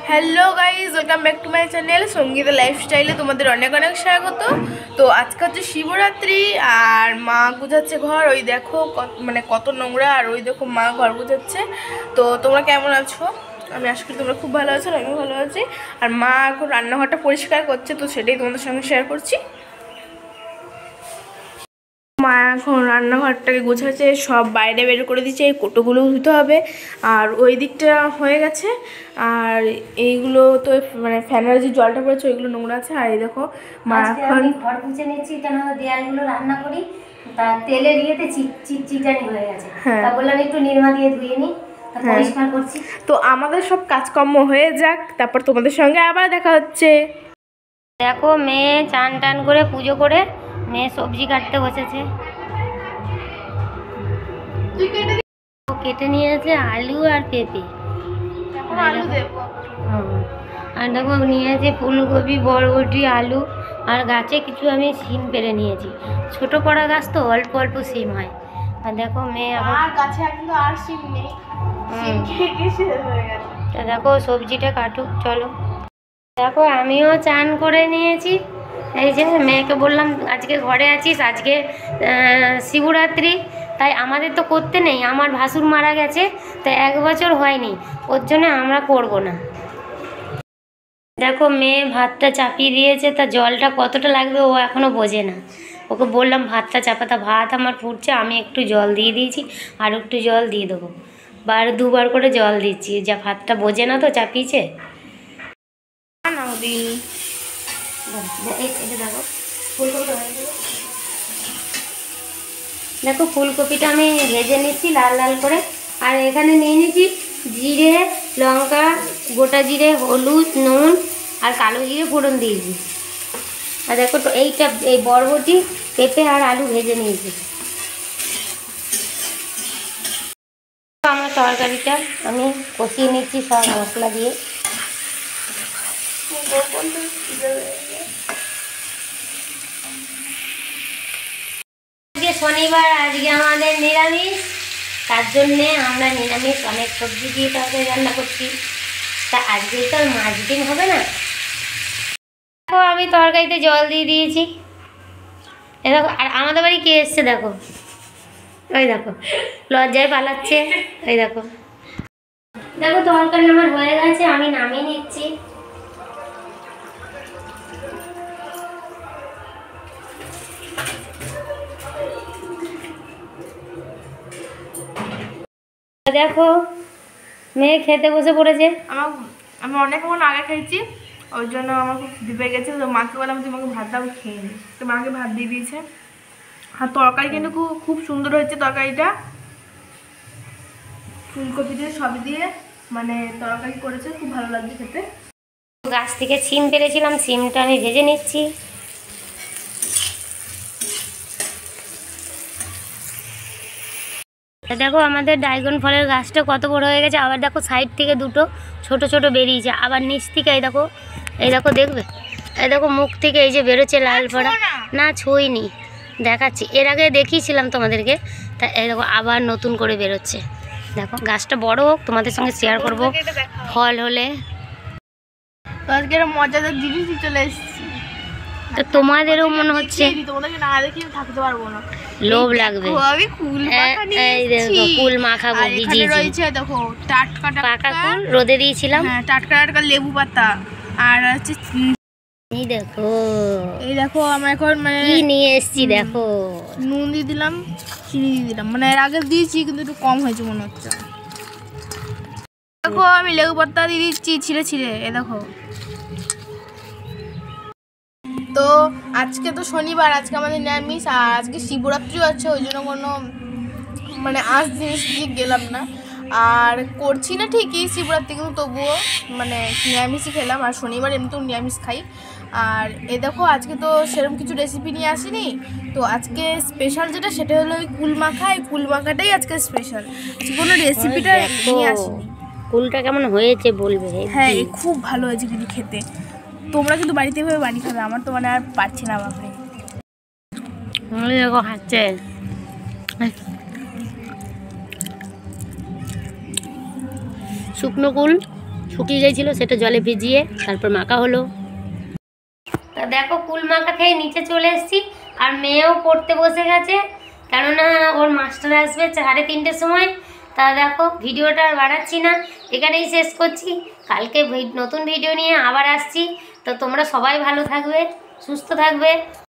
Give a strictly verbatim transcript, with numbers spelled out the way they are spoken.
Hello guys, welcome back to my channel Sangeeta লাইফস্টাইলে তোমাদের অনেক অনেক স্বাগত। তো আজকে হচ্ছে শিবরাত্রি আর মা গুছাচ্ছে ঘর। ওই দেখো মানে কত নোংরা, আর ওই দেখো মা ঘর গুছাচ্ছে। তো তোমরা কেমন আছো? আমি আশা করি তোমরা খুব ভালো আছো, আমিও ভালো আছি। আর মা এখন রান্নাঘরটা পরিষ্কার করছে, তো সেটাই তোমাদের সঙ্গে শেয়ার করছি। মা এখন রান্নাঘরটাকে গোছাচ্ছে, সব বাইরে বের করে দিচ্ছে, এই কোটোগুলো ধুতে হবে। আর ওই দিকটা হয়ে গেছে, আর এইগুলো তো মানে ফ্যানের যে জলটা পড়েছে ওইগুলো নোংরা আছে। আর এই দেখো মা এখন ঘর মুছে নিচ্ছি, কেন দেয়ালগুলো রান্না করি তা তেলের ইয়েতে চিটচিটানি হয়ে গেছে। তা বললাম একটু নির্মা দিয়ে ধুয়ে নিই, পরিষ্কার করছি। তো আমাদের সব কাজকর্ম হয়ে যাক, তারপর তোমাদের সঙ্গে আবার দেখা হচ্ছে। দেখো মেয়ে চান টান করে পুজো করে মেয়ে সবজি কাটতে বসেছে। কেটে নিয়েছে আলু আর পেঁপে, আর দেখো নিয়েছে ফুলকপি, বরবটি, আলু, আর গাছে কিছু আমি সিম পেরে নিয়েছি। ছোট কড়া গাছ তো অল্প অল্প সিম হয়। আর দেখো মেয়ে আর গাছে এখন আর সিম নেই, সিম খেয়ে খেয়ে শেষ হয়ে গেছে। তা দেখো সবজিটা কাটুক, চলো। দেখো আমিও চান করে নিয়েছি। এই যে মেয়েকে বললাম আজকে ঘরে আছিস, আজকে শিবরাত্রি, তাই আমাদের তো করতে নেই, আমার ভাসুর মারা গেছে, তাই এক বছর হয়নি, ওর জন্য আমরা করব না। দেখো মেয়ে ভাতটা চাপিয়ে দিয়েছে, তা জলটা কতটা লাগবে ও এখনও বোঝে না। ওকে বললাম ভাতটা চাপাতা, ভাত আমার ফুটছে, আমি একটু জল দিয়ে দিয়েছি, আর একটু জল দিয়ে দেবো, বার দুবার করে জল দিচ্ছি, যা ভাতটা বোঝে না তো চাপিয়েছে। দেখো দেখো ফুলকপিটা আমি ভেজে নিচ্ছি লাল লাল করে, আর এখানে নিয়ে নিচ্ছি জিরে, লঙ্কা, গোটা জিরে, হলুদ, নুন আর কালো জিরে ফোড়ন দিয়েছি। আর দেখো তো এইটা এই বরবটি, পেঁপে আর আলু ভেজে নিয়েছি। আমার তরকারিটা আমি কষিয়ে নিচ্ছি সব মশলা দিয়ে। আজকে শনিবার, আজকে আমাদের নিরামিষ, তার জন্যে আমরা নিরামিষ অনেক সবজি দিয়ে তরকারি রান্না করছি। তা আজকে তো আর মাছ ডিম হবে না। দেখো আমি তরকারিতে জল দিয়ে দিয়েছি। এ দেখো, আর আমাদের বাড়ি কে এসছে দেখো, ওই দেখো লজ্জায় পালাচ্ছে, ওই দেখো। দেখো তরকারি আমার হয়ে গেছে, আমি নামিয়ে নিচ্ছি। দেখো মেয়ে খেতে বসে পড়েছে। আমার আমি অনেকক্ষণ আগে খেয়েছি, ওই জন্য আমার খুব দিবে গেছে। তো মাকে বললাম তোমাকে ভাত দাও, খেয়ে নি। তো মাকে ভাত দিয়ে দিয়েছে। আর তরকারি কিন্তু খুব খুব সুন্দর হয়েছে তরকারিটা, ফুলকপি দিয়ে সবই দিয়ে মানে তরকারি করেছে, খুব ভালো লাগছে খেতে। গাছ থেকে সিম পেরেছিলাম, সিমটা আমি ভেজে নিচ্ছি। দেখো আমাদের ড্রাগন ফলের গাছটা কত বড় হয়ে গেছে, আবার দেখো সাইড থেকে দুটো ছোট ছোট বেরিয়েছে, আবার নিচ থেকে এই দেখো, এই দেখো দেখবে, এই দেখো মুখ থেকে এই যে বেরোচ্ছে লাল পড়া। না ছুঁইনি, দেখাচ্ছি, এর আগে দেখিয়েছিলাম তোমাদেরকে, তা এই দেখো আবার নতুন করে বেরোচ্ছে। দেখো গাছটা বড় হোক, তোমাদের সঙ্গে শেয়ার করব ফল হলে। তো আজকে একটা মজাদার জিনিসই চলে এসেছি, তো তোমাদেরও মনে হচ্ছে তোমাদেরকে না দেখি থাকতে পারবো না, লোভ লাগবে। আমি কুল মাখা নিয়েছি, কুল মাখাবো ভিজিয়ে রয়েছে দেখো টাটকা পাকা কুল রোদে দিয়েছিলাম, হ্যাঁ টাটকা টাটকা লেবু পাতা, আর হচ্ছে এই দেখো, এই দেখো আমরা এখন মানে কি নিয়ে এসেছি দেখো, নুন দিয়ে দিলাম, চিনি দিয়ে দিলাম, মানে এর আগে দিয়েছি কিন্তু একটু কম হয়েছে মনে হচ্ছে। দেখো আমি লেবু পাতা দিয়ে দিচ্ছি ছিঁড়ে ছিঁড়ে, এ দেখো। তো আজকে তো শনিবার, আজকে আমাদের নিরামিষ, আর আজকে শিবরাত্রিও আছে, ওই জন্য কোনো মানে আজ জিনিস দিয়ে গেলাম না। আর করছি না ঠিকই শিবরাত্রি, কিন্তু তবুও মানে নিরামিষই খেলাম, আর শনিবার এমনিতেও নিরামিষ খাই। আর এ দেখো আজকে তো সেরকম কিছু রেসিপি নিয়ে আসিনি, তো আজকে স্পেশাল যেটা সেটা হলো ওই কুল মাখা, এই কুল মাখাটাই আজকে স্পেশাল, কোনো রেসিপিটা নিয়ে আসিনি। কুলটা কেমন হয়েছে বলবে? হ্যাঁ খুব ভালো হয়েছে কিন্তু খেতে, তোমরা কিন্তু বাড়িতে এভাবে বানিয়ে খাবে, আমার তো মানে আর পারছি না বাপরে। দেখো খাচ্ছে, শুকনো কুল শুকিয়ে গিয়েছিলো, সেটা জলে ভিজিয়ে তারপর মাখা হলো। তা দেখো কুল মাখা খেয়ে নিচে চলে এসেছি, আর মেয়েও পড়তে বসে গেছে, কেননা ওর মাস্টার আসবে সাড়ে তিনটের সময়। তা দেখো ভিডিওটা আর বাড়াচ্ছি না, এখানেই শেষ করছি। কালকে নতুন ভিডিও নিয়ে আবার আসছি। তো তোমরা সবাই ভালো থাকবে, সুস্থ থাকবে।